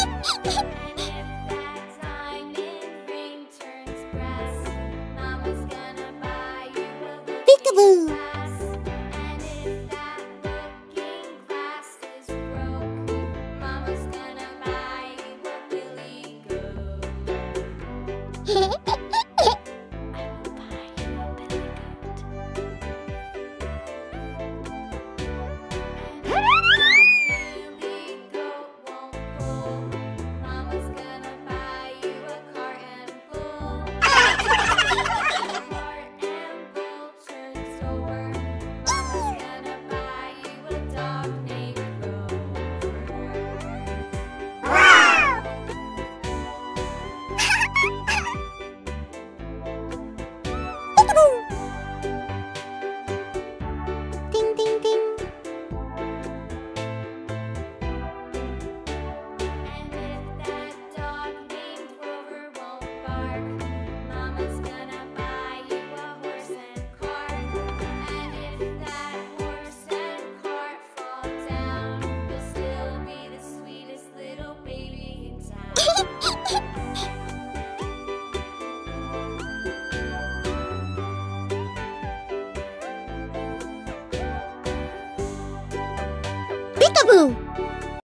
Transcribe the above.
Peekaboo! Ding, ding, ding. And if that dog named Rover won't bark, Mama's gonna buy you a horse and cart. And if that horse and cart fall down, you'll still be the sweetest little baby in town. Peekaboo!